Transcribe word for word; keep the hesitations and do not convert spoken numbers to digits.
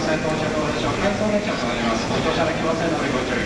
線到着をし、改装列車となります。ご乗車できませんのでご注意